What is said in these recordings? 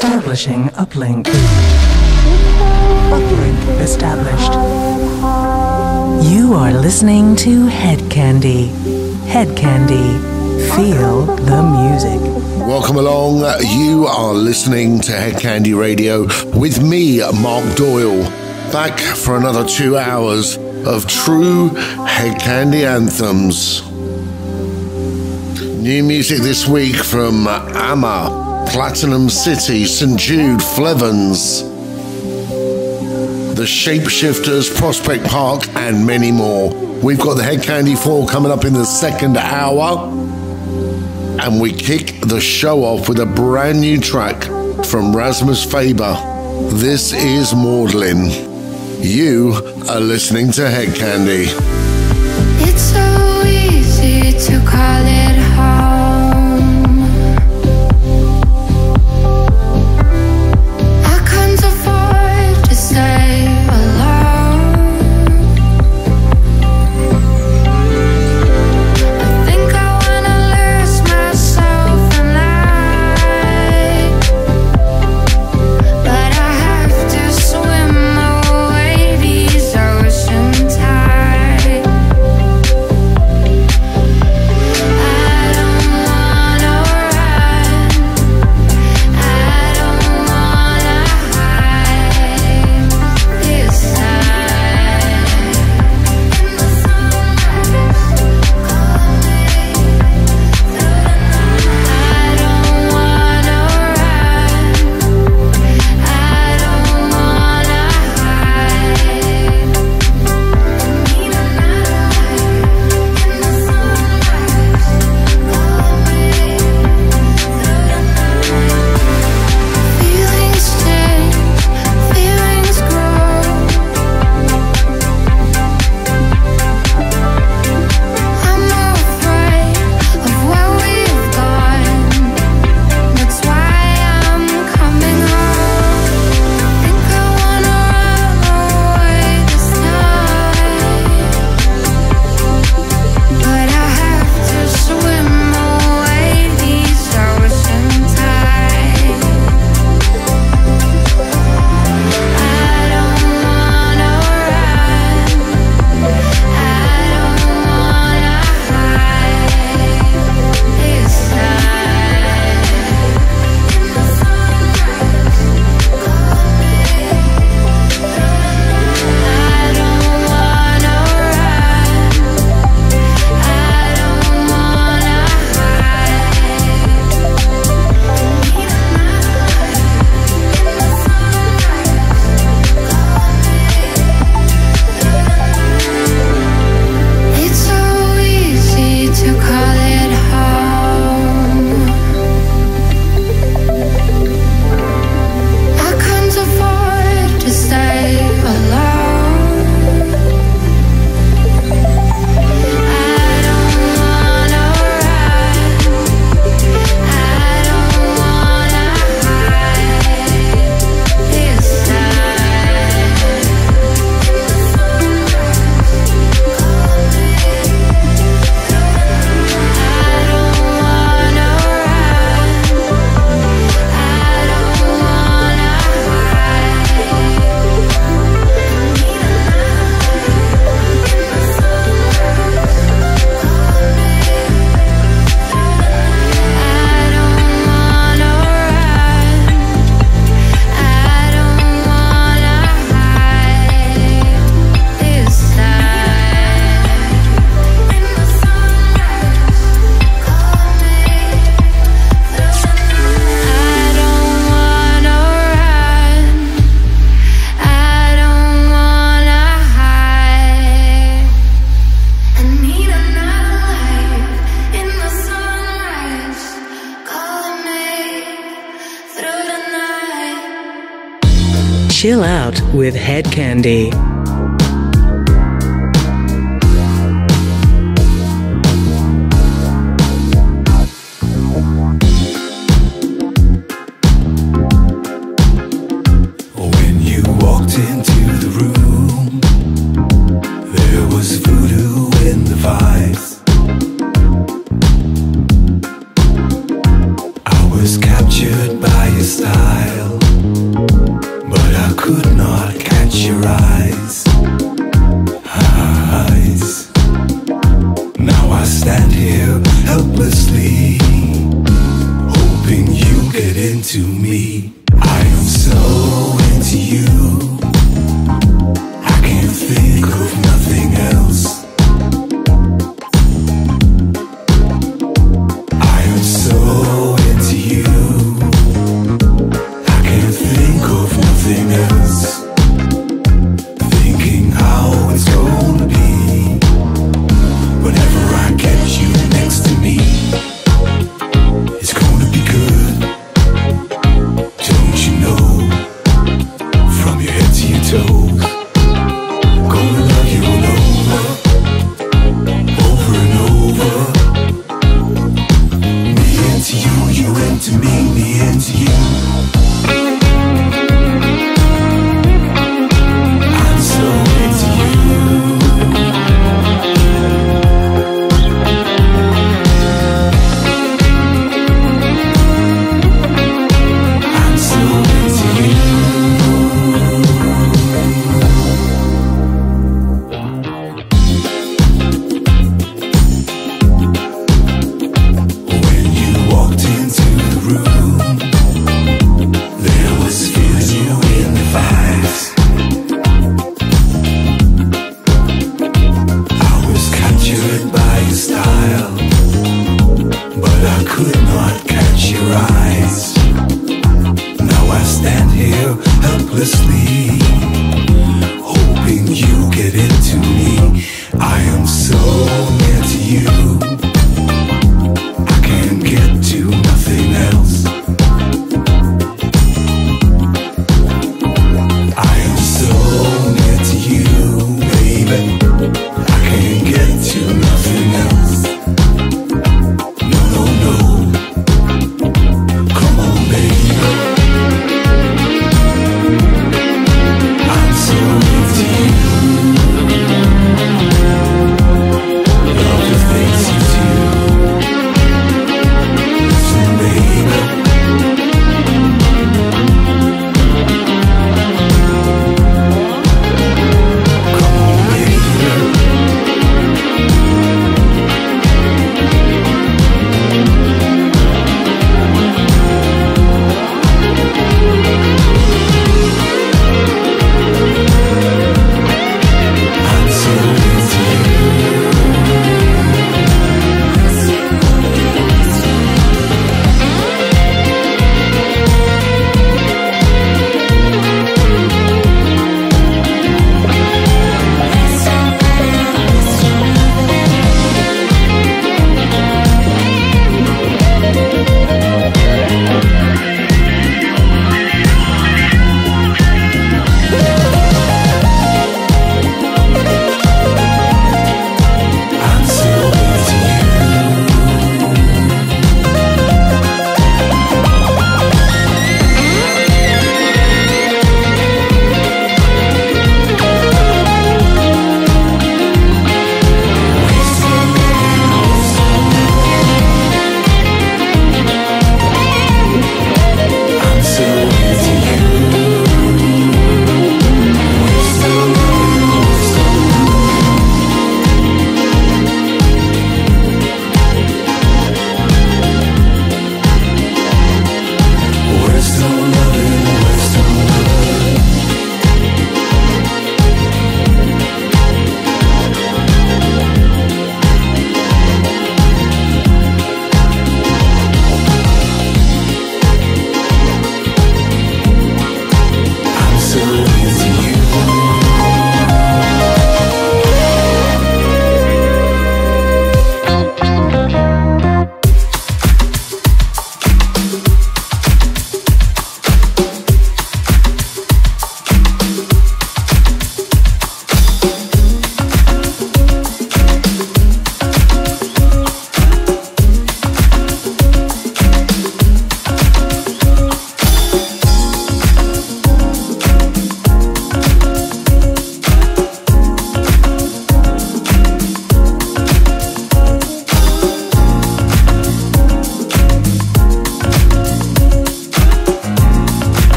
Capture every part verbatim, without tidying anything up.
Establishing uplink. Uplink established. You are listening to Head Candy. Head Candy. Feel the music. Welcome along. You are listening to Head Candy Radio with me, Mark Doyle. Back for another two hours of true Head Candy anthems. New music this week from Amma, Platinum City, Saint Jude, Flevans, The Shapeshifters, Prospect Park, and many more. We've got the Head Candy four coming up in the second hour, and we kick the show off with a brand new track from Rasmus Faber. This is Maudlin. You are listening to Head Candy. It's so easy to call it home. I can't afford to stay alone. I think I wanna lose myself in life, but I have to swim away these ocean tides. I don't wanna run, I don't wanna hide this time. In the sunrise, call me through the night. I don't wanna run, I don't wanna hide. Need a night in the sunrise, call me through the night. Feelings change, feelings grow. I'm not afraid of where we've gone. That's why I'm coming home. Think I wanna run away this night, but I have to swim away these ocean tides. I don't wanna run, I don't wanna hide this time. In the sunrise, call me through the night. I don't wanna run, I don't wanna hide. Need a night in the sunrise, call me through the night. It's so easy to call it home. I can't afford to stay alone. I don't wanna run, I don't wanna hide this time. In the sunrise, call me through the night. I don't wanna run, I don't wanna hide. Need a night in the sunrise, call me through the night. I don't wanna run, I don't wanna hide this time. In the sunrise, call me through the night. I don't wanna run, I don't wanna hide. I need another life in the sunrise, call me through the night. Chill out with Head Candy. When you walked into the room, there was voodoo in the vibes. I was captured by your style, but I could not catch your eyes. Eyes. Now I stand here helplessly, hoping you get into me. I am so into you, I can't think of nothing else. I am so into you, I can't think of nothing else. Thinking how it's gonna be whenever I get you next to me. It's gonna be good, don't you know? From your head to your toes, gonna love you all over, over and over. Me into you, you into me, me into you. I'm so into you. I'm so into you. When you walked into the room, there was fear in the vibes. I was captured by your style, but I could not catch your eyes. Now I stand here helplessly, hoping you get into me. I am so near to you, I can't get to nothing else. I am so near to you, baby, I can't get to nothing else. No, no, no, come on, baby. I'm so into you. Love the things you do.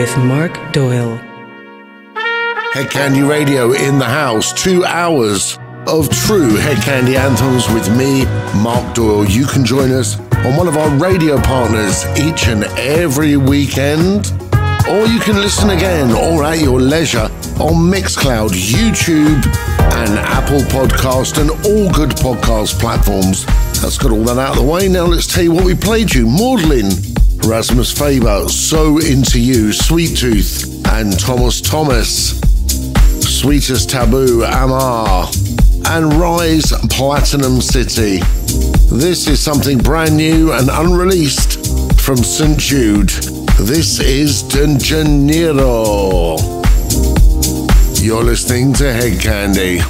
with Mark Doyle. Head Candy Radio in the house. Two hours of true Head Candy anthems with me, Mark Doyle. You can join us on one of our radio partners each and every weekend, or you can listen again or at your leisure on Mixcloud, YouTube, and Apple Podcast, and all good podcast platforms. That's got all that out of the way. Now let's tell you what we played you. Maudlin, Rasmus Faber, So Into You, Sweet Tooth, and Thomas Thomas. Sweetest Taboo, Amar, and Rise, Platinum City. This is something brand new and unreleased from Saint Jude. This is De Janeiro. You're listening to Head Candy.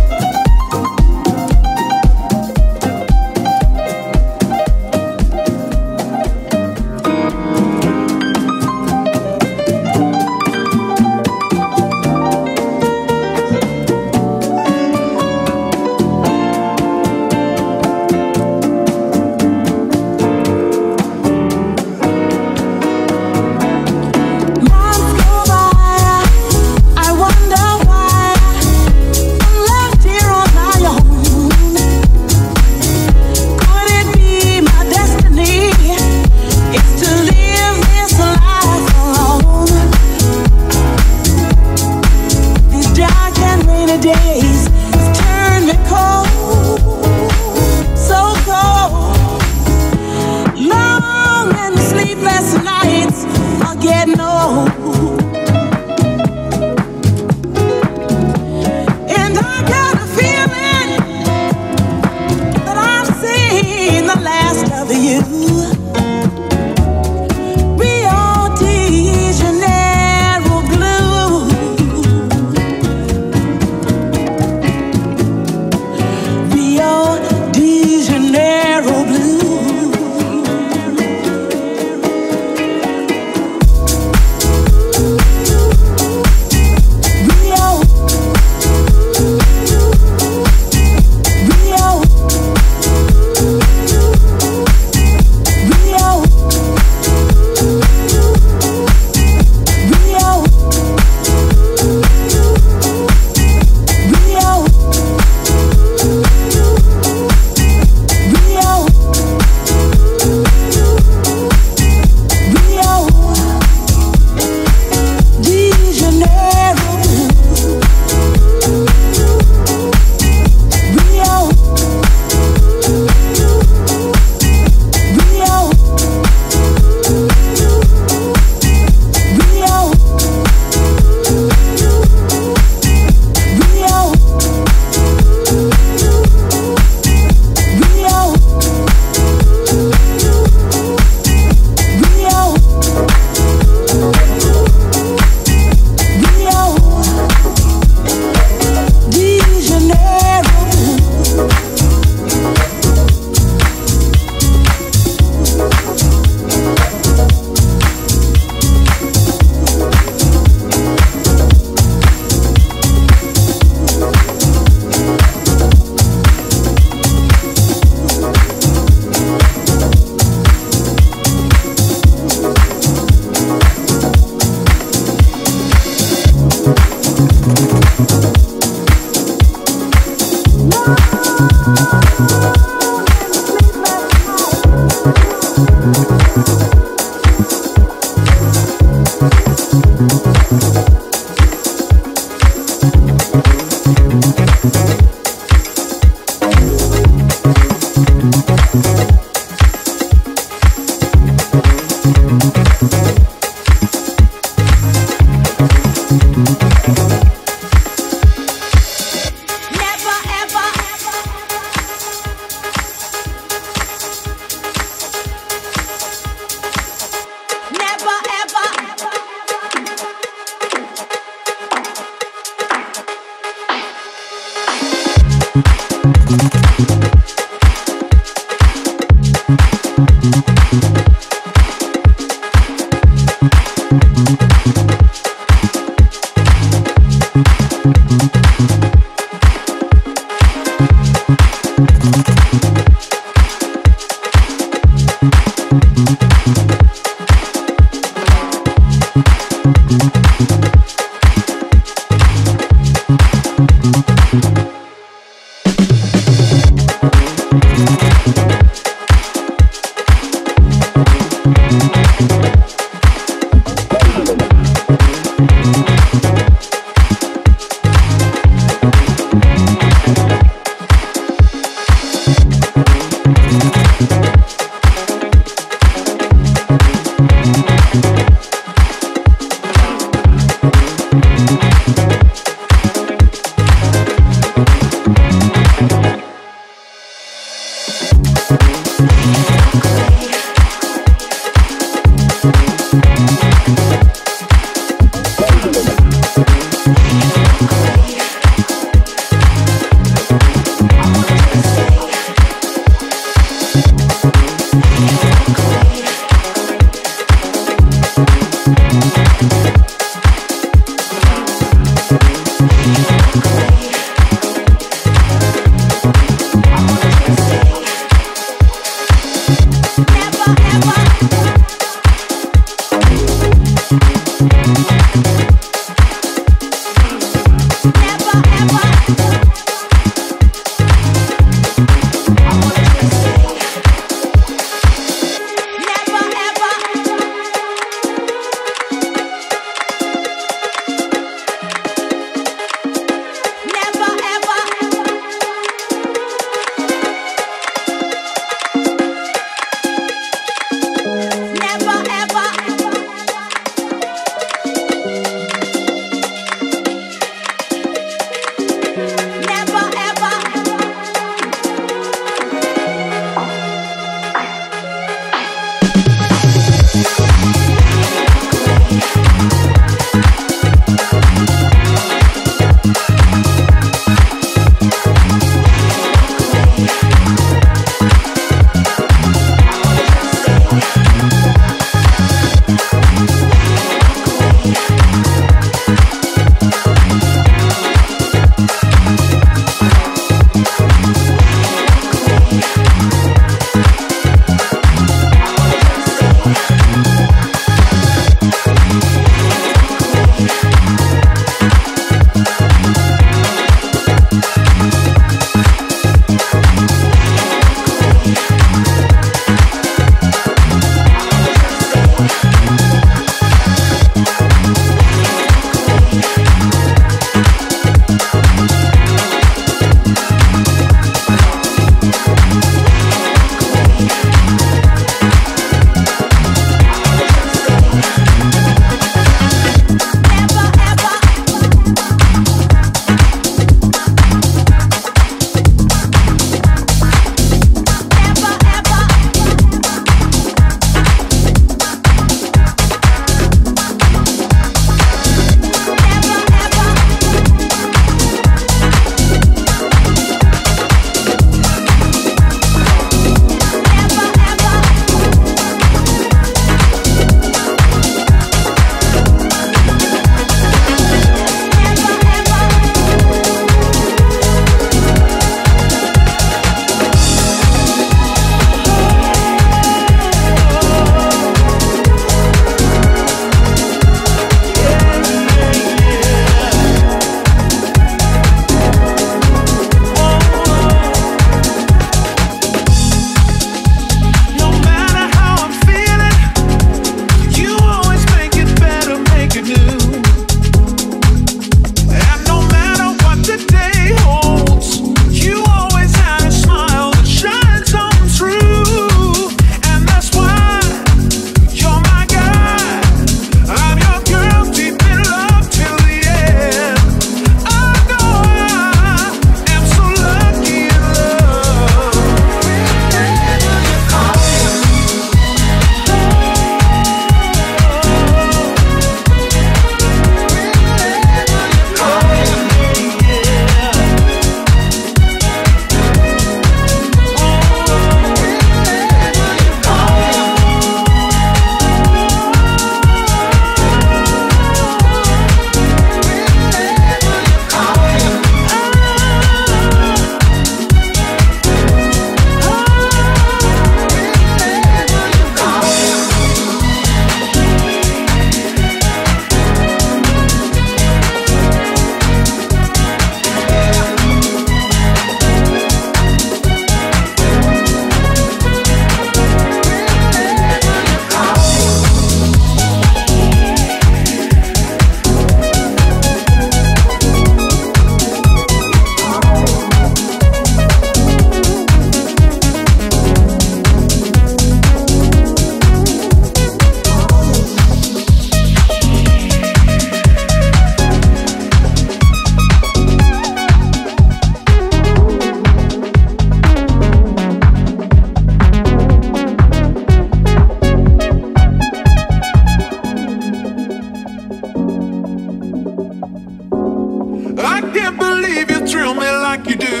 believe you thrill me like you do.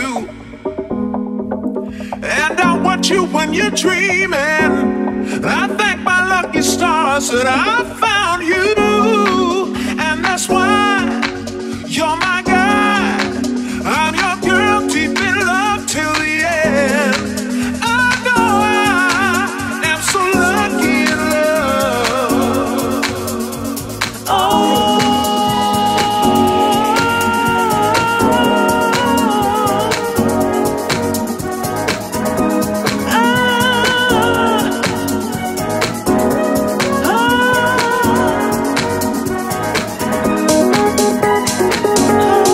And I watch you when you're dreaming. I thank my lucky stars that I found you. And that's why you're my guy. I'm your girl, deep in love till the end. I know I am so lucky in love. Oh. Oh.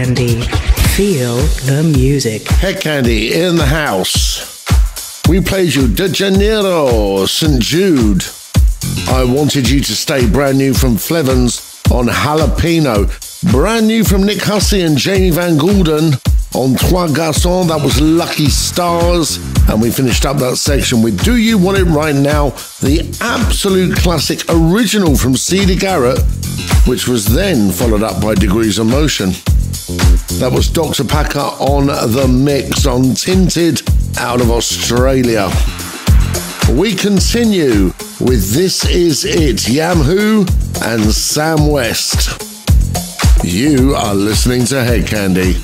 Candy. Feel the music. Head Candy in the house. We played you De Janeiro, Saint Jude. I Wanted You to Stay, brand new from Flevans on Jalapeno. Brand new from Nick Hussey and Jamie Van Goulden on Trois Garçons. That was Lucky Stars. And we finished up that section with Do You Want It Right Now, the absolute classic original from Cedar Garrett, which was then followed up by Degrees of Motion. That was Doctor Packer on The Mix on Tinted out of Australia. We continue with This Is It, Yamhoo and Sam West. You are listening to Head Candy.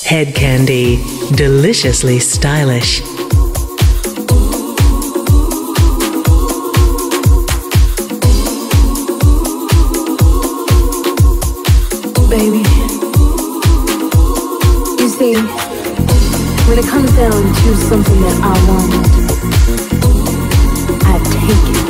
Head Candy, deliciously stylish. Baby, you see, when it comes down to something that I want, I take it.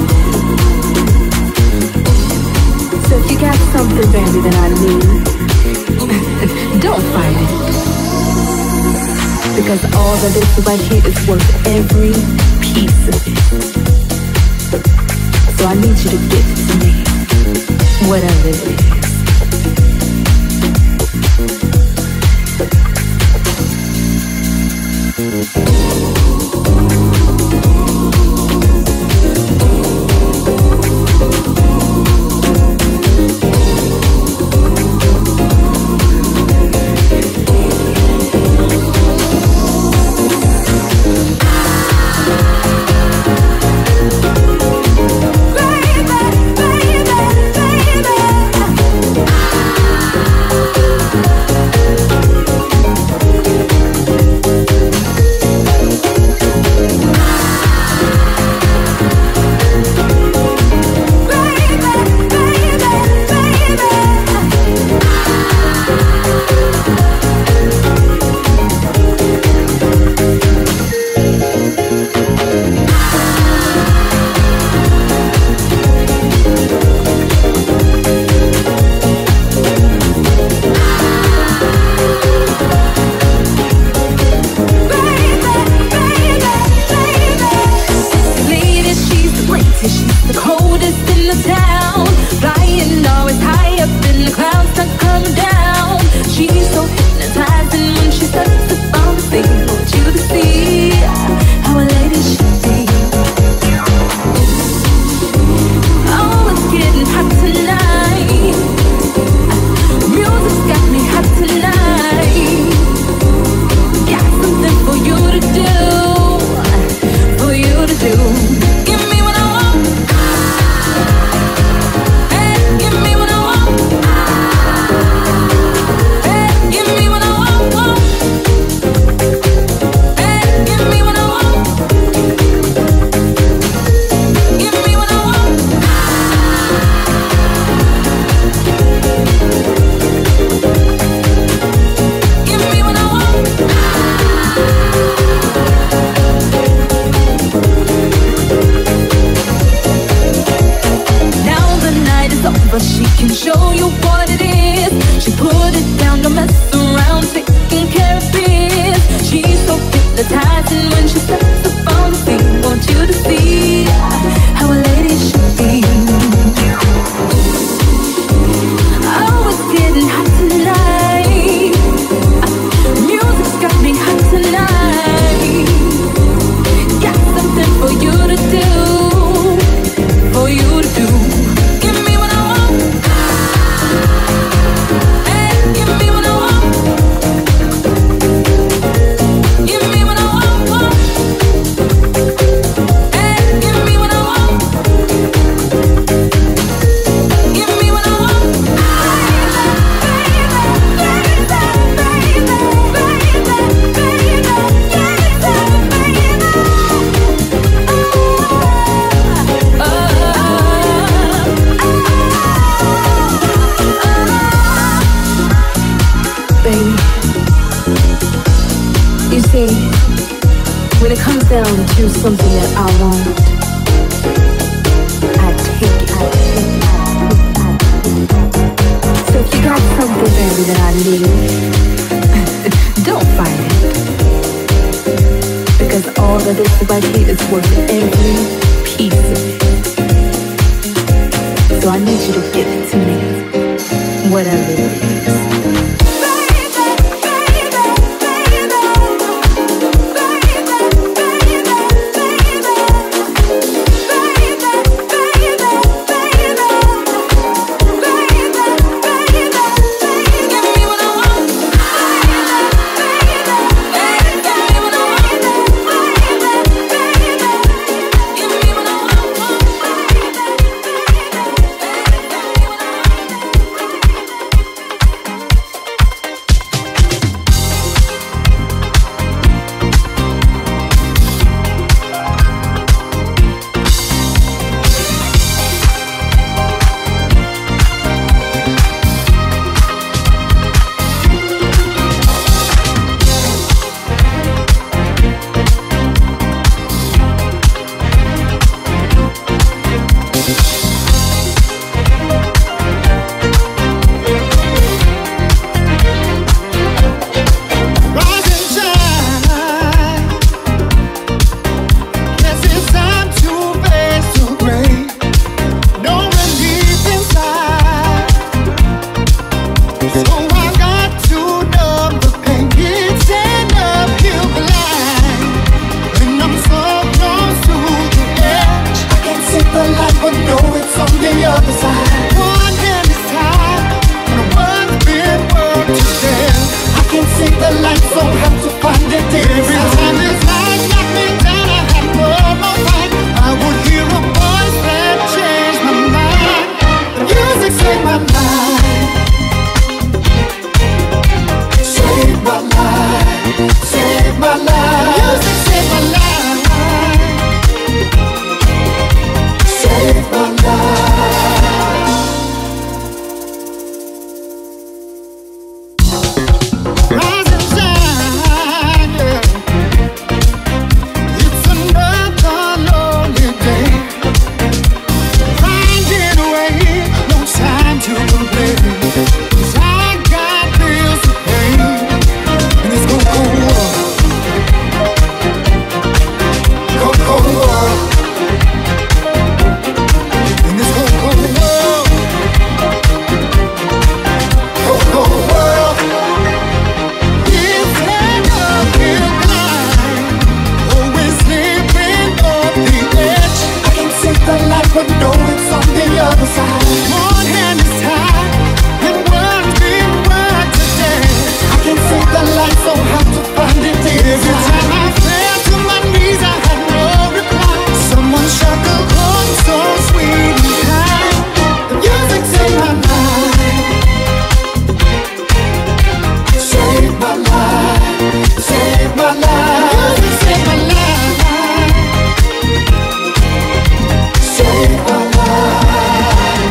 So if you got something, baby, that I need, don't fight it. Because all of this right here is worth every piece of it. So I need you to give it to me, whatever it is. Something that I want, I take it, I take it, I take it. So if you got something, baby, that I need, don't fight it. Because all of this right here is worth every piece of it. So I need you to give it to me, whatever it is. the light, so have to find it. Every time this life knocked me down, I had no more fight. I would hear a voice that changed my mind. The music saved my life, saved my life, saved my life. Music saved my life, saved my life. Rise and shine, yeah. It's another lonely day. Finding a way, no time to complain. 'Cause I got bills to pay, and it's cold, cold world, cold, cold world, in this cold, cold world, cold, cold world. It's an uphill climb, always living off the edge. I can see the light, but know it's on the other side. One hand is tied, and one's been worked to death. I can see the light, so have to find it inside. Every time I fell to my knees, I had no reply. Someone struck a chord so sweet and kind. The music saved my life, saved my life, saved my life. Music saved my life, saved my life.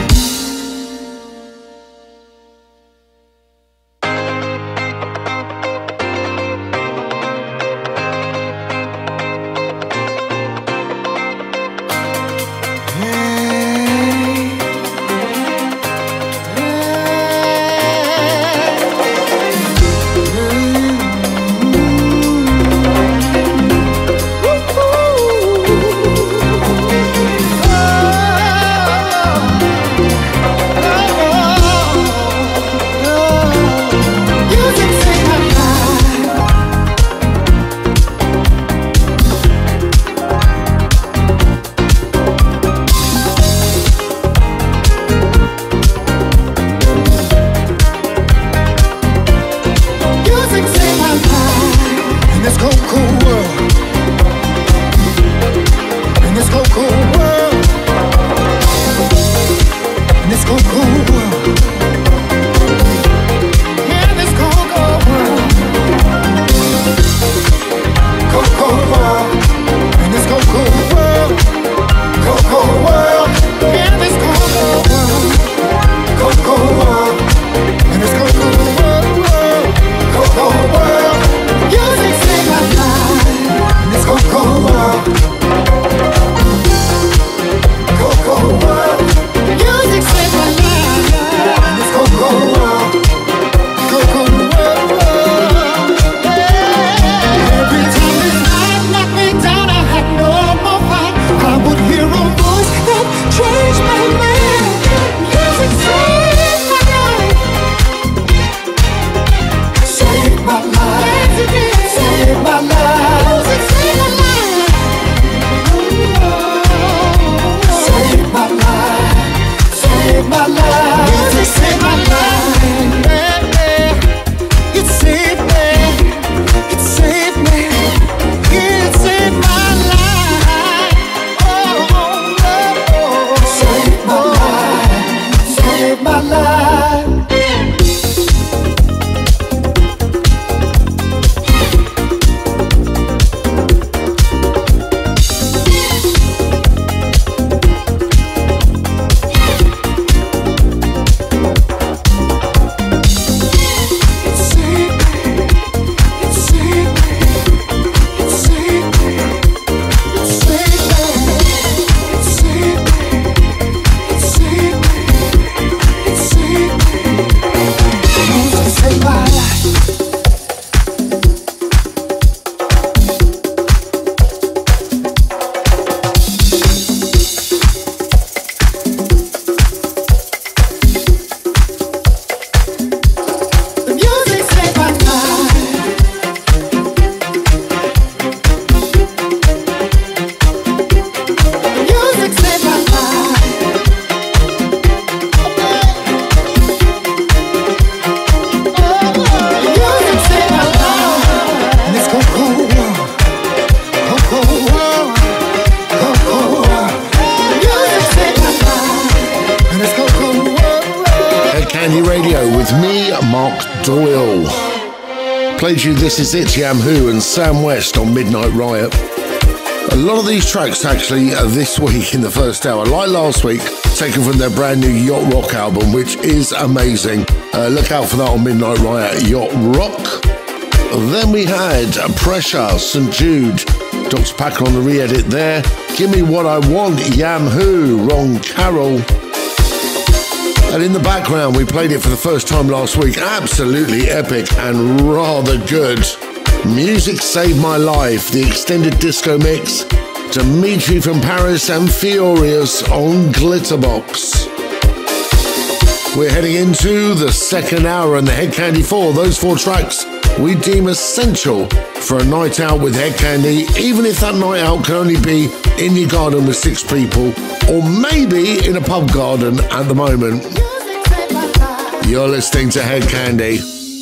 Played you This Is It, Yam Who and Sam West on Midnight Riot. A lot of these tracks actually are this week in the first hour, like last week, taken from their brand new Yacht Rock album, which is amazing. Uh, look out for that on Midnight Riot, Yacht Rock. Then we had Pressure, Saint Jude, Doctor Packer on the re-edit there. Give Me What I Want, Yam Who, Ron Carroll. And in the background, we played it for the first time last week. Absolutely epic and rather good. Music Saved My Life, the extended disco mix. Dimitri from Paris and Furious on Glitterbox. We're heading into the second hour and the Head Candy four. Those four tracks we deem essential for a night out with Head Candy, even if that night out can only be in your garden with six people, or maybe in a pub garden at the moment. You're listening to Head Candy.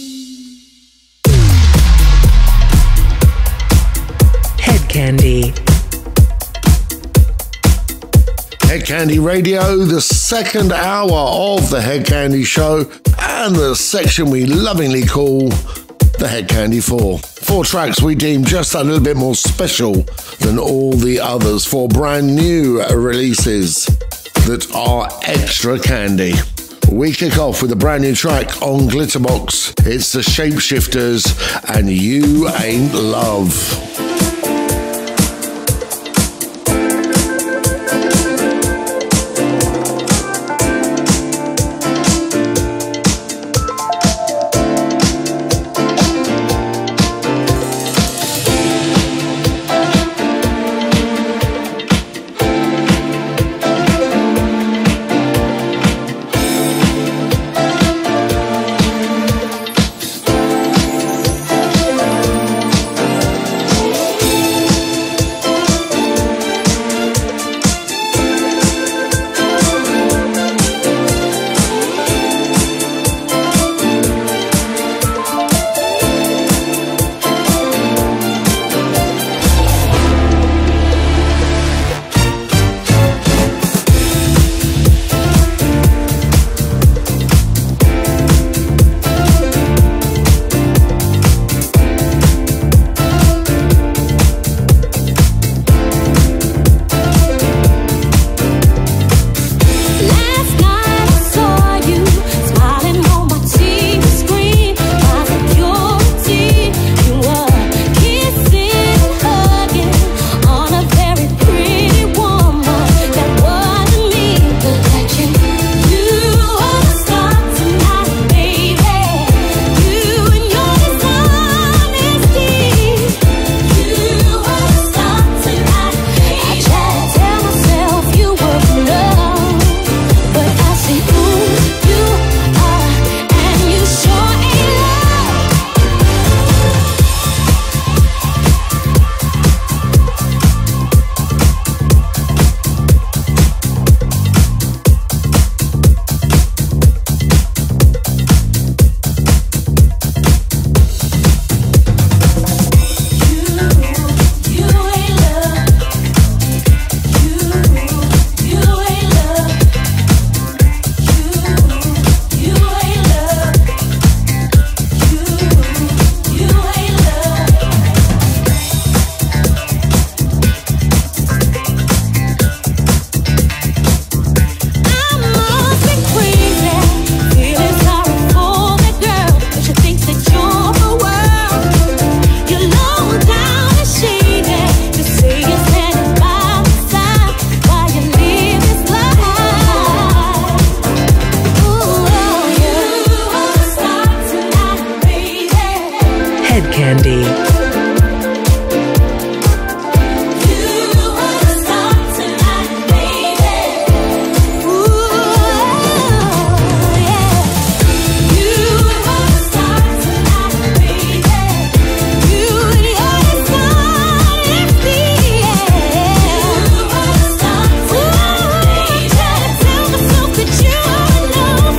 Head Candy. Head Candy Radio, the second hour of the Head Candy Show, and the section we lovingly call the Head Candy four. Four tracks we deem just a little bit more special than all the others, for brand new releases that are extra candy. We kick off with a brand new track on Glitterbox. It's the Shapeshifters and You Ain't Love.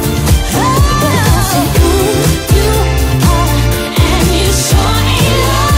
You are, and you sure ain't love.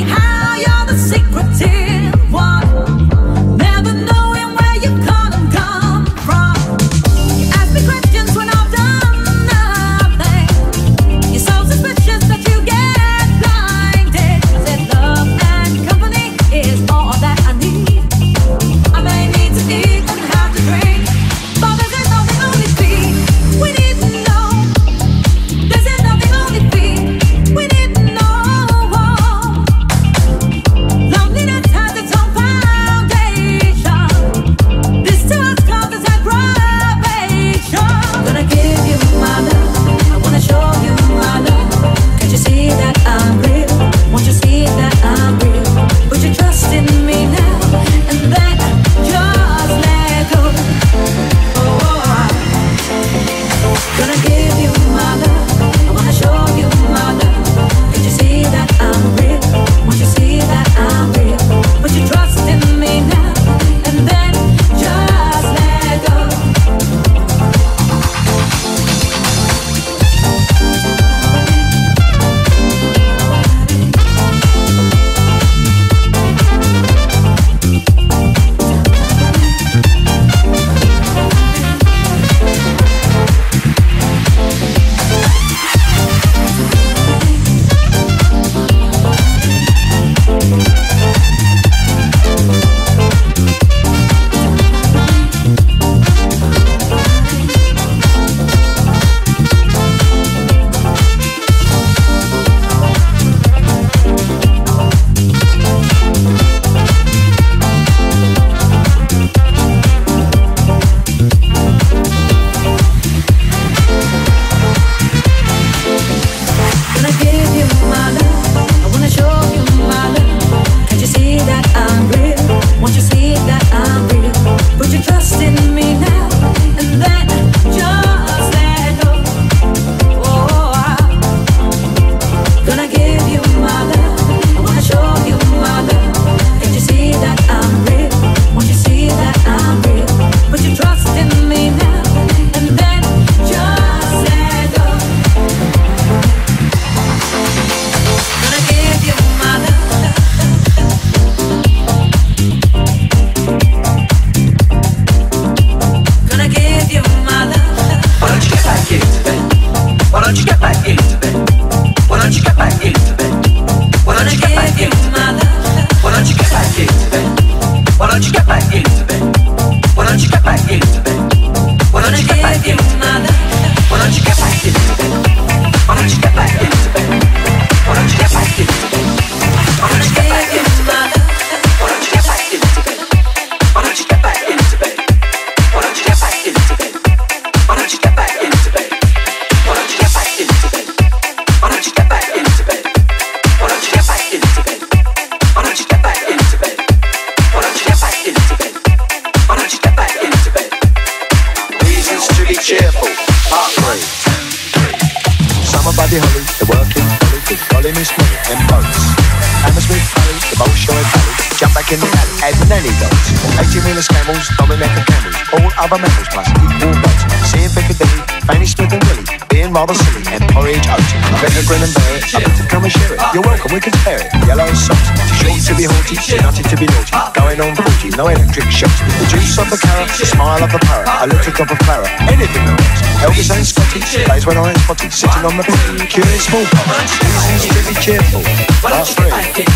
Buddy Holly, the working Holly, with Colin is money and boats. Hammersmith Holly, the Bolshoi Holly, jump back in the alley, add nanny dogs. eighteen-wheelers, camels, Dominica camels, all other mammals plus equal boats. Seeing Piccadilly, Fanny Smith and Willie, being rather silly, and porridge oats. I better grin and bear it, I better come and share it. You're welcome, we can spare it. Yellow socks, too short to be haughty, too nutty to be naughty. Going on forty, no electric shocks. The juice of the carrot, the smile of the parrot, a little drop of claret, anything that works. Elvis ain't Scotty, plays when I'm spotty, sitting on the potty, curing small pox. Reasons to be cheerful, part three.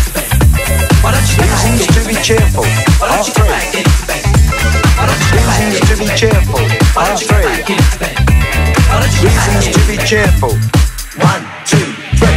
Reasons to be cheerful, part three. Reasons to be cheerful, part three. Reasons to be cheerful. One, two, three.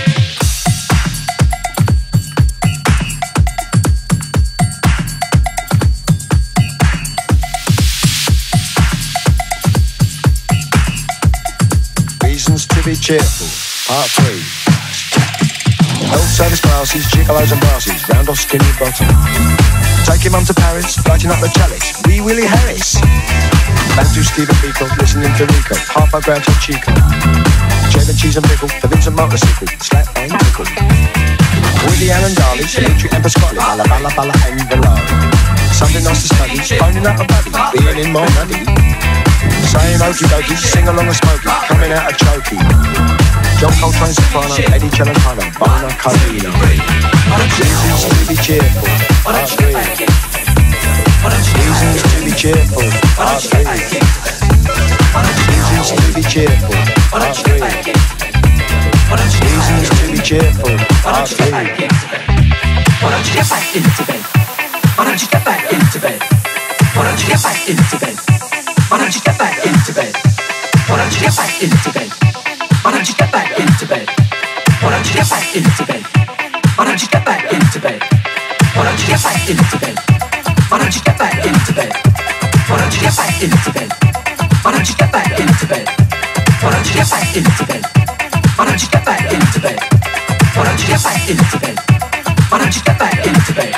Reasons to be cheerful, part three. Health service classes, gigolos and brasses, round off skinny bottom. Taking mum to Paris, lighting up the chalice, Wee Willie Harris. Bantu Stephen Biko, listening to Rico, half a Groucho Chico. Cheddar cheese and pickle, the Vincent motorcycle, slap and tickle. Woody Allen Darley, Dimitri and Pasquale, balla balla balla and Valari. Something nice to study, phoning up a buddy, being in my nutty. Saying okie dokie, sing along and smoke it, coming out of chokey. John Coltrane soprano, Eddie Celentano, Bono Carino. Reasons to be cheerful, I agree. Reasons to be cheerful, I agree. Reasons to be cheerful, I agree. Reasons to be cheerful, I agree. Why don't you get back into bed? Why don't you get back into bed? Why don't you get back into bed? Why don't you get back into bed? Why don't you get back into bed? Why don't you get back into bed? Why don't you get back into bed? Why don't you get back into bed? Why don't you get back into bed? Why don't you get back into bed? Why don't you get back into bed? Why don't you get back into bed? Why don't you get back into bed? Why don't you get back into bed? Why don't you get back into bed? Why don't you get back into bed?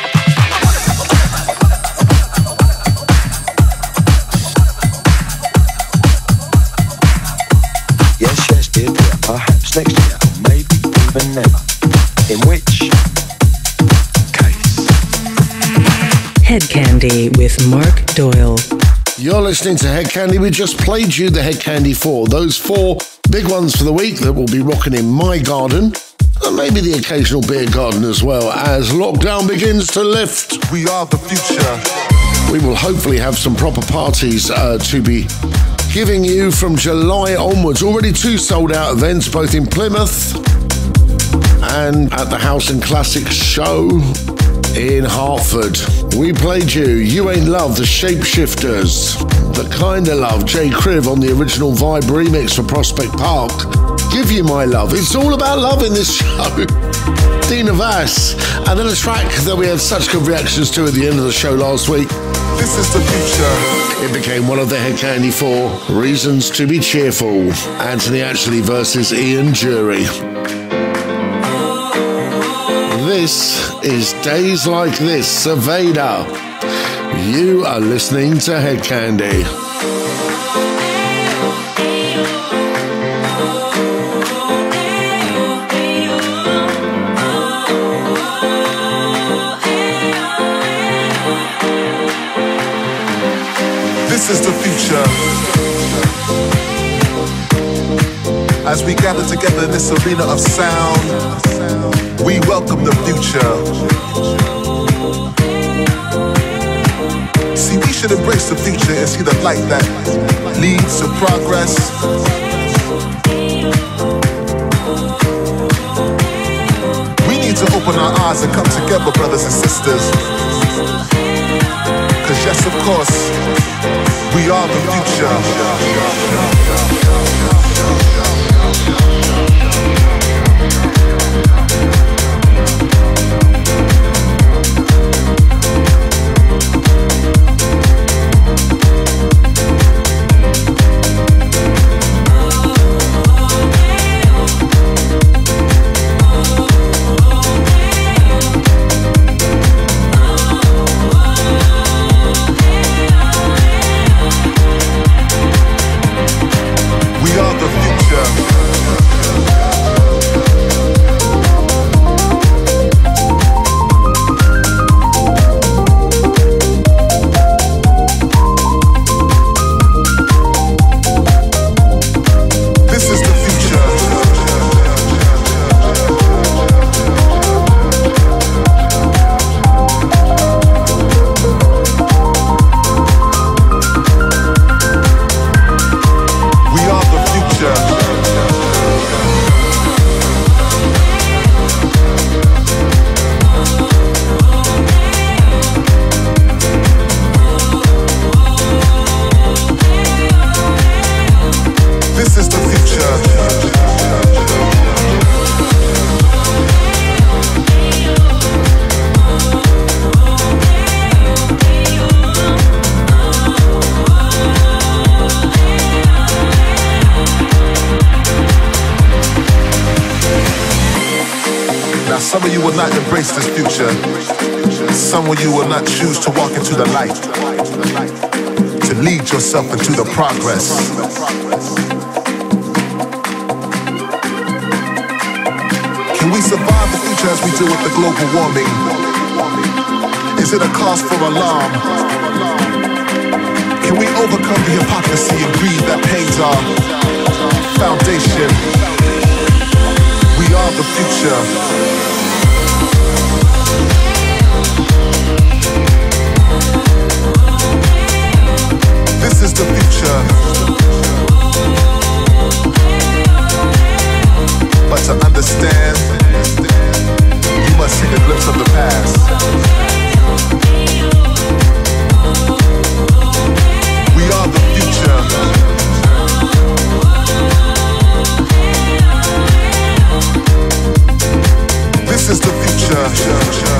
Yes, yes, dear, dear, perhaps next year, or maybe even never. In which case? Head Candy with Mark Doyle. You're listening to Head Candy. We just played you the Head Candy four. Those four big ones for the week that will be rocking in my garden. And maybe the occasional beer garden as well, as lockdown begins to lift. We are the future. We will hopefully have some proper parties uh, to be giving you from July onwards. Already two sold out events, both in Plymouth and at the House and Classics show in Hartford. We played you You Ain't Love, the Shapeshifters, The Kinda Love, Jay Criv on the original Vibe remix for Prospect Park. Give You My Love. It's all about love in this show. Dina Vass. And then a track that we had such good reactions to at the end of the show last week. This is the future. It became one of the Head Candy four, Reasons to Be Cheerful. Anthony Ashley versus Ian Jury. This is Days Like This, Saveda. You are listening to Head Candy. This is the future. As we gather together in this arena of sound, we welcome the future. See, we should embrace the future and see the light that leads to progress. We need to open our eyes and come together, brothers and sisters. Cause yes, of course, we are the future. Some of you will not embrace this future. Some of you will not choose to walk into the light, to lead yourself into the progress. Can we survive the future as we deal with the global warming? Is it a cause for alarm? Can we overcome the hypocrisy and greed that pains our foundation? We are the future. This is the future. But to understand, you must take a glimpse of the past. We are the future. This is the future.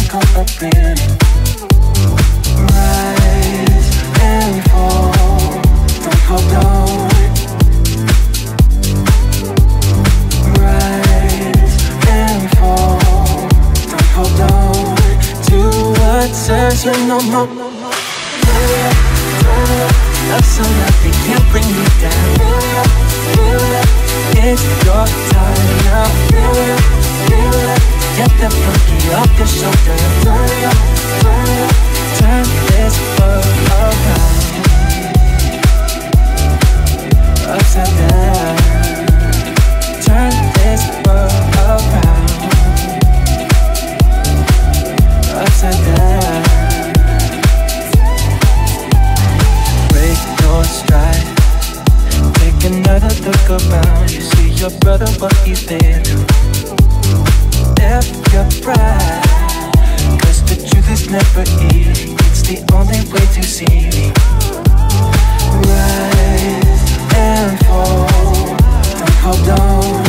come up in. Rise and fall, don't hold on. Rise and fall, don't hold on to what serves you no more. Turn up, turn up, love so nothing can bring you down. Feel up, feel up, it's your time now. Feel up, feel up, get the funky off your shoulder. Turn up, turn up, turn this world around, upside down. Turn this world around, upside down. Break your stride, take another look around. You see your brother, what he's been through. F your pride, cause the truth is never easy. It's the only way to see me. Rise and fall, don't hold on.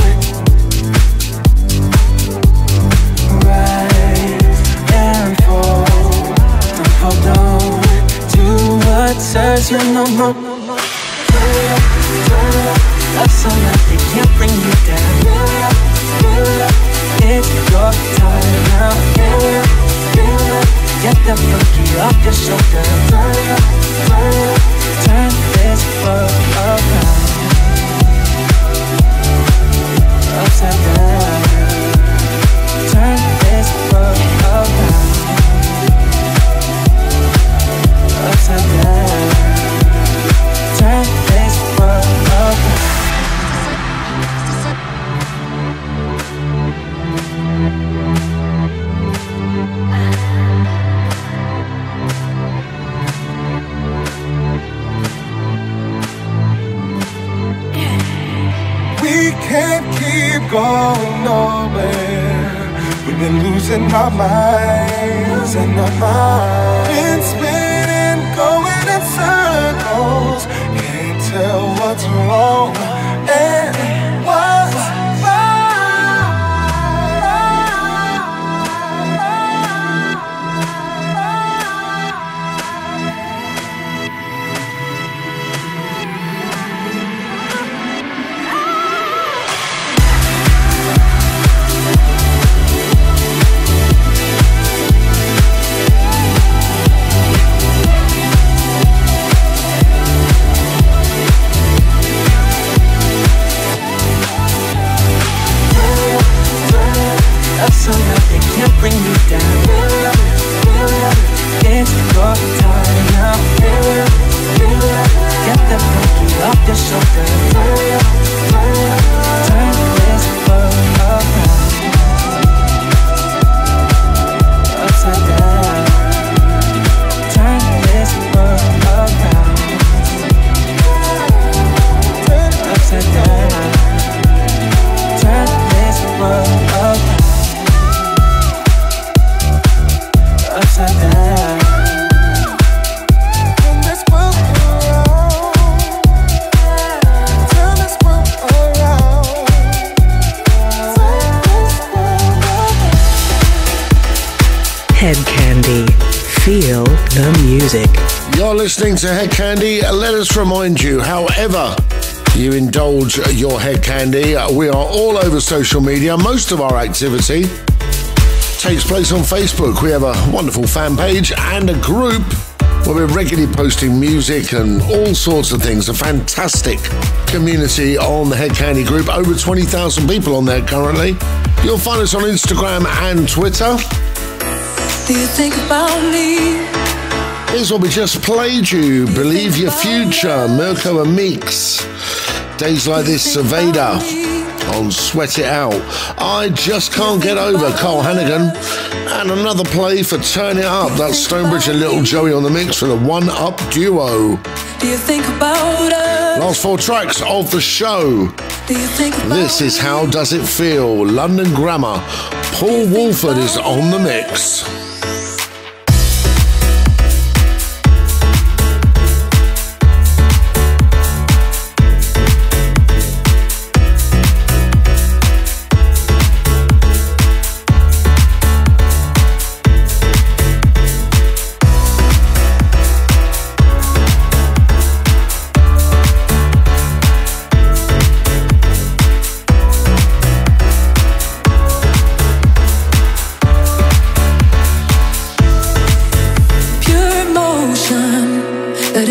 Rise and fall, don't hold on to what serves you no more. Turn up, turn up, love so nothing can bring you down. Fill up, fill up, it's your time now. Fill up, fill up, get the funky off your shoulder. Turn up, turn up, turn this world around, upside down. Turn this world around, upside down. Turn this world around. We can't keep going nowhere. We've been losing our minds and our minds. Been spinning, going in circles. Can't tell what's wrong and what's so nothing can bring you down. Fill up, fill up, it's your time now. Fill up, fill up, get the funky off your shoulder. Turn up, turn up, turn this world around, upside down. Turn this world around, upside down. Turn this world around, upside down. Turn this world around, turn this world around, turn this world around. Head Candy. Feel the music. You're listening to Head Candy. Let us remind you, however you indulge your Head Candy, we are all over social media. Most of our activity takes place on Facebook. We have a wonderful fan page and a group where we're regularly posting music and all sorts of things. A fantastic community on the Head Candy group. Over twenty thousand people on there currently. You'll find us on Instagram and Twitter. Do you think about me? Here's what we just played you. Believe Your Future, Mirko and Meeks. Days Like This, Saveda on Sweat It Out. I Just Can't Get Over, Carl Hannigan. And another play for Turn It Up. That's Stonebridge and Little Joey on the mix for the One Up Duo. Do you think about us? Last four tracks of the show. Do you think about This is How Does It Feel, London Grammar. Paul Wolford is on the mix.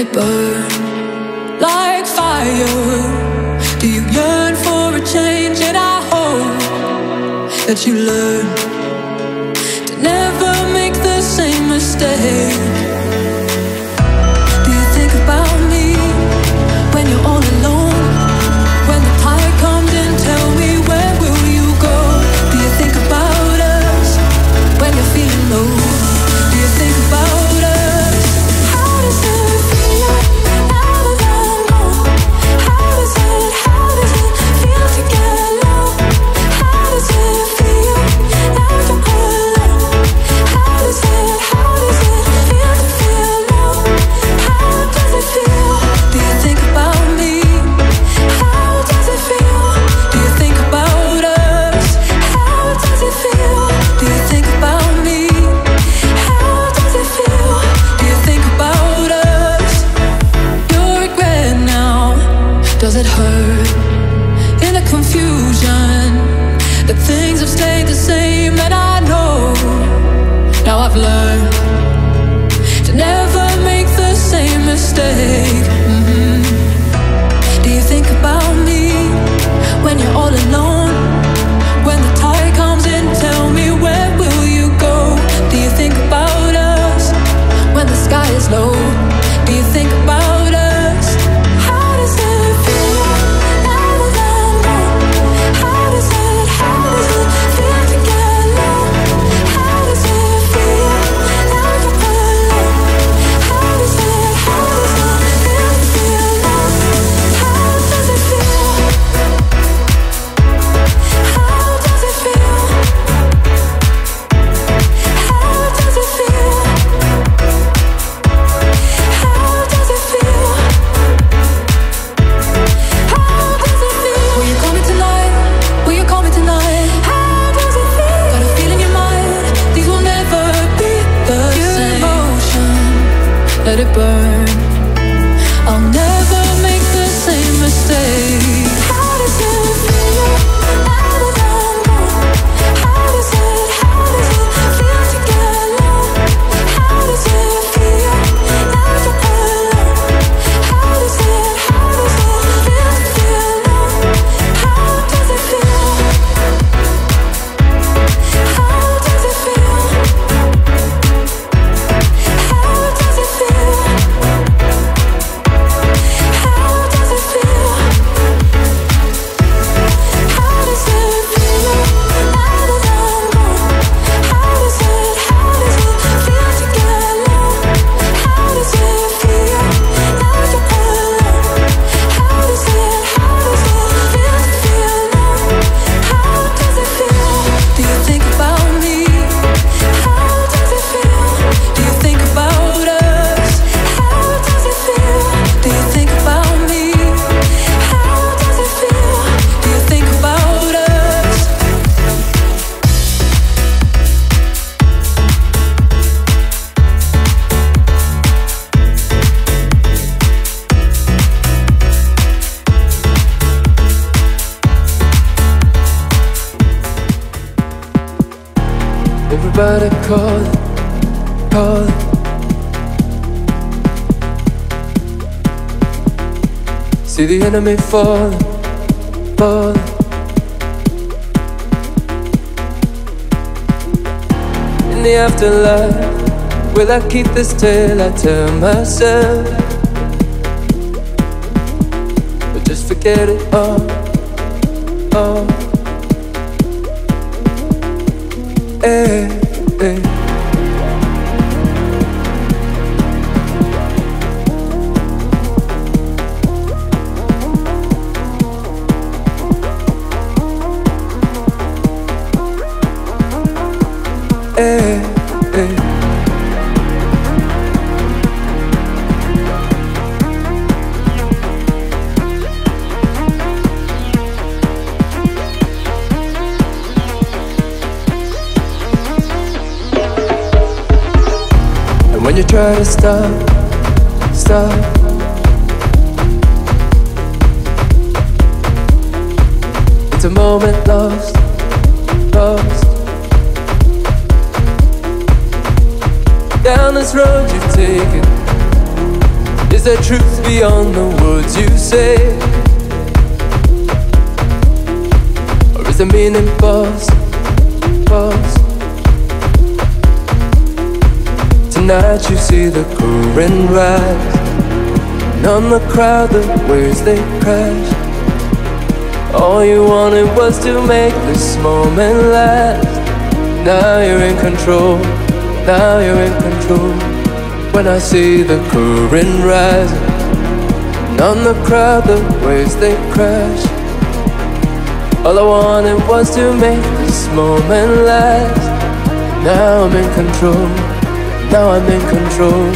it burn like fire. Do you yearn for a change? And I hope that you learn to never make the same mistake. Do you think about me when you're all alone? When the tide comes in, tell me, where will you go? Do you think about us when you're feeling low? Do you think about us? How does it feel now that I'm gone? How does it, how does it feel to get low? How does it feel now you're alone? How does it, how does it feel to feel low? How does it feel? Do you think about me? How does it feel? Do you think about us? How does it feel? Do you think about me? How does it feel? Do you think about us? Your regret now, does it hurt? In the confusion, that things have stayed the same, and I know now I've learned to never make the same mistake. Mhm. Do you think about me when you're all alone? When the tide comes in, tell me, where will you go? Do you think about us when the sky is low? Do you think about us? How does it feel now that I'm gone? How does it, how does it feel to get low? How does it feel now you're alone? How does it, how does it feel to feel low? How does it feel? How does it feel? How does it feel? How does it feel? How does it feel? Will you call me tonight? Will you call me tonight? How does it feel? Got a feel in your mind, these will never be the same. Emotion, let it burn. I'll never make the same mistake. How does it feel now that I'm gone? How does it, how does it feel to get low? How does it feel now you're alone? How does it, how does it feel to feel low? How does it feel? How does it feel? How does it feel? How does it feel? How does it feel now that I'm gone? How does it, how does it feel to get low? How does it feel now you're alone? How does it, how does it feel to feel low? How does it feel? Do you think about me? How does it feel? Do you think about us? How does it feel? Do you think about me? How does it feel? Do you think about us? Everybody call it, call it. See the enemy falling, falling. In the afterlife, will I keep this tale I tell myself? Or just forget it all, all. Hey, hey. Hey, hey. When you try to stop, stop. It's a moment lost, lost. Down this road you've taken, is Is there truth beyond the words you say? Or is the meaning false, false? Tonight you see the current rise, and on the crowd the waves they crash. All you wanted was to make this moment last. Now you're in control, now you're in control. When I see the current rising, and on the crowd the waves they crash. All I wanted was to make this moment last. Now I'm in control, now I'm in control.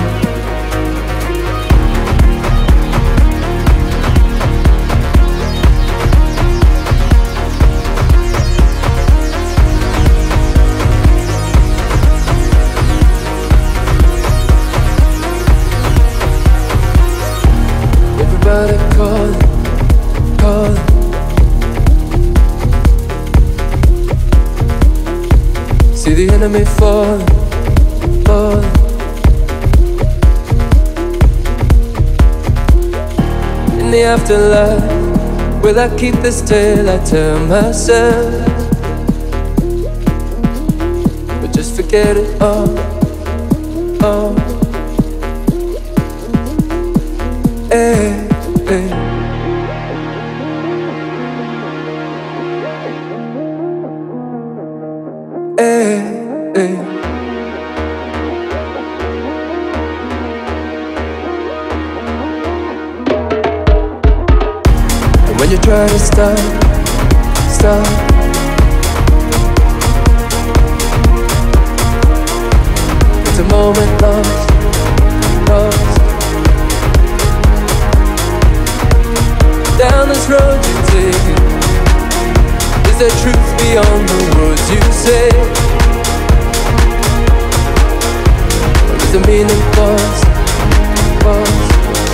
Everybody calling, calling. See the enemy falling, falling. In the afterlife, will I keep this tale? I tell myself, but just forget it all, all. Hey. Hey. Hey, hey. And when you try to stop, stop, it's a moment lost, lost. Down this road you're taking, is there truth beyond the words you say? Or is the meaning false, false?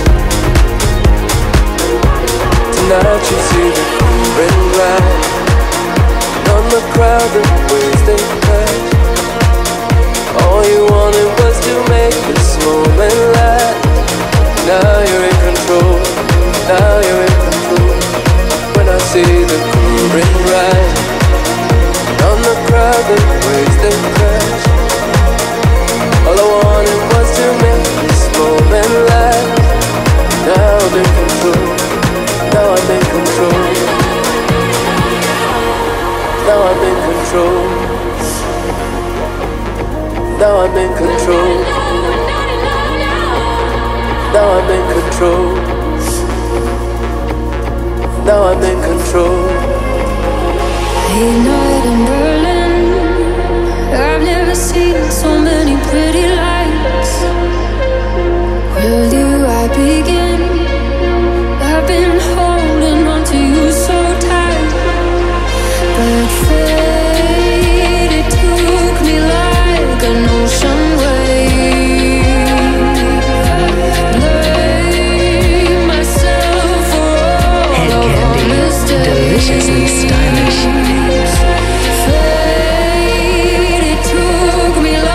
Tonight you see the current rise, and on the crowd the waves they crash. All you wanted was to make this moment last. Now you're in control, now you're in control. When I see the current rise, and on the crowd the waves they crash. All I wanted was to make this moment last. Now I'm in control, now I'm in control. Now I'm in control, now I'm in control. Now I'm in control, now I'm in control. Late night in Berlin, I've never seen so many pretty lights. Where do I begin? I've been holding on to you so tight, but fate, it took me like an ocean wave. Blame myself for all of our mistakes. Deliciously stylish. Fate, it took me like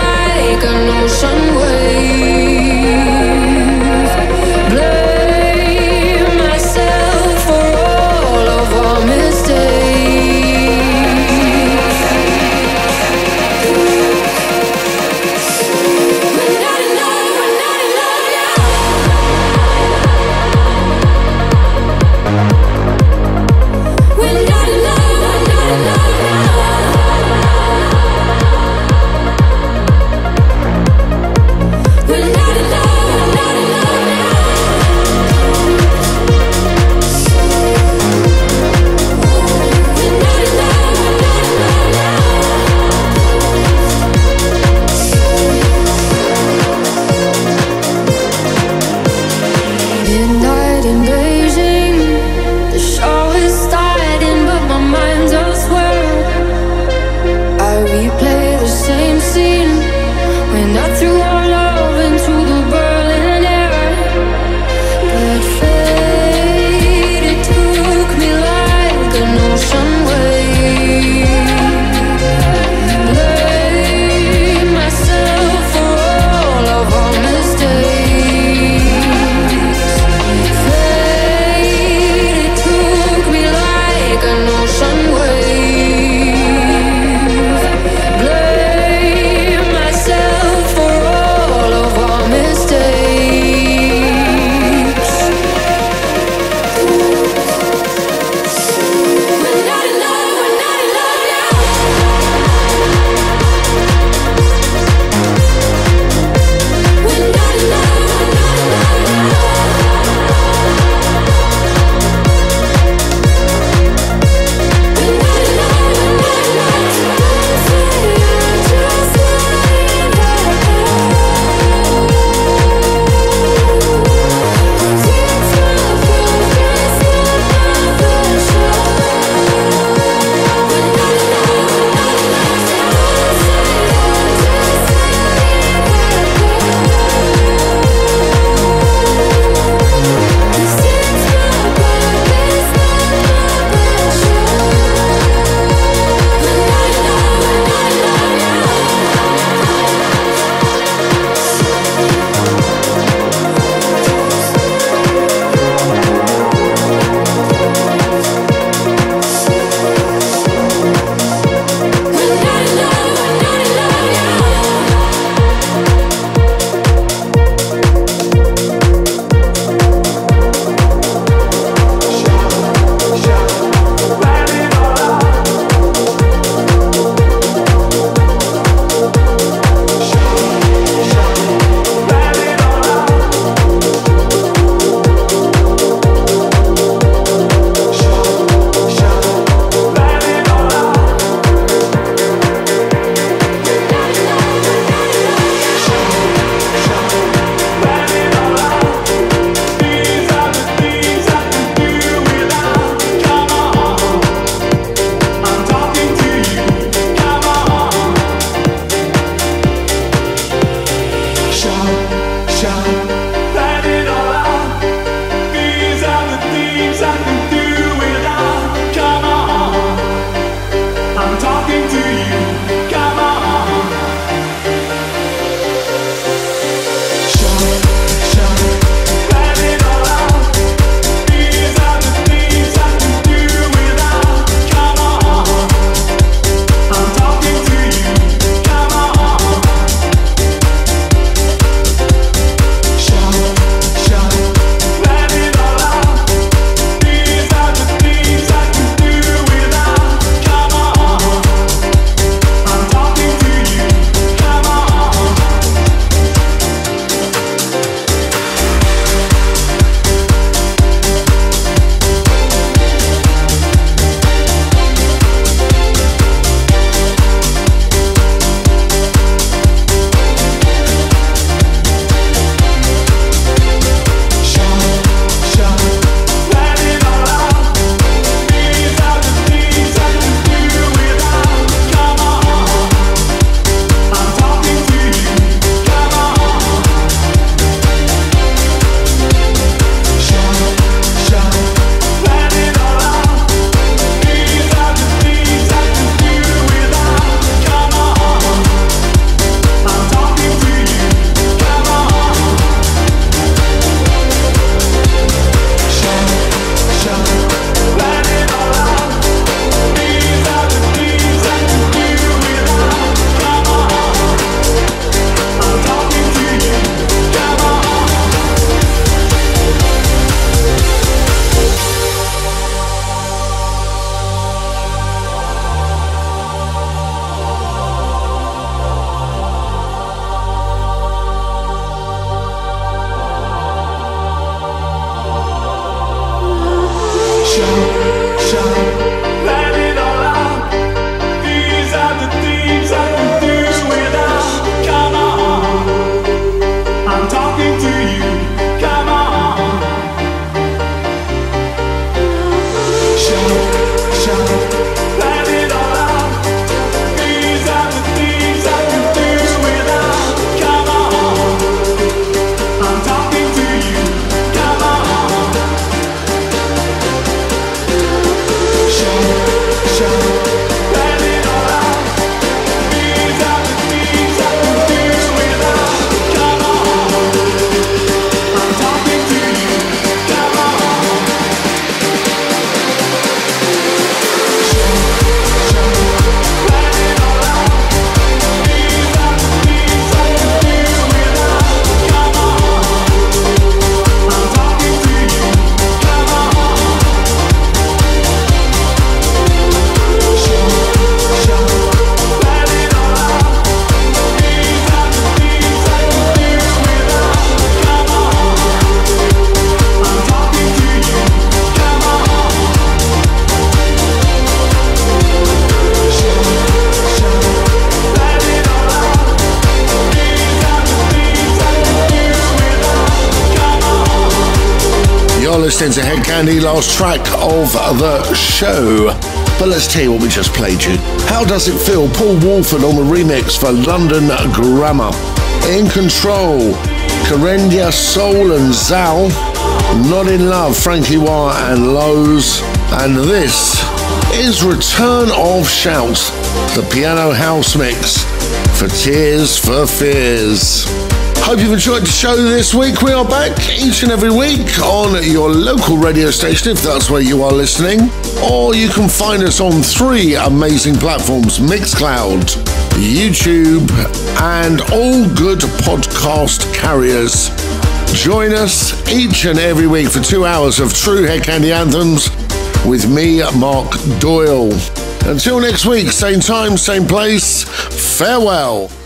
listening to Head Candy, last track of the show. But let's tell you what we just played you. How Does It Feel? Paul Wolford on the remix for London Grammar. In Control, Karendia Soul and Zal. Not in Love, Frankie Wire and Lowe's. And this is Return of Shouts, the piano house mix for Tears for Fears. Hope you've enjoyed the show this week. We are back each and every week on your local radio station, if that's where you are listening. Or you can find us on three amazing platforms: Mixcloud, YouTube, and all good podcast carriers. Join us each and every week for two hours of true Head Candy anthems with me, Mark Doyle. Until next week, same time, same place, farewell.